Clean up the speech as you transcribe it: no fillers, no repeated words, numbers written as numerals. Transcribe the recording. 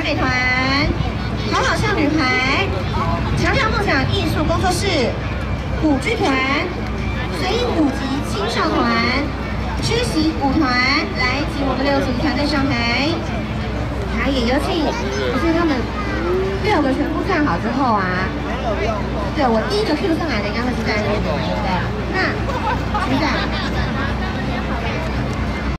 台北团、好好笑女孩、强强梦想艺术工作室、舞剧团、随意舞集青少团、缺席舞团，来请我们6组团队上台。好，也有请，就是他们6个全部站好之后啊，对我第一个 Q 上来的应该会是在那边，对不对？那局长。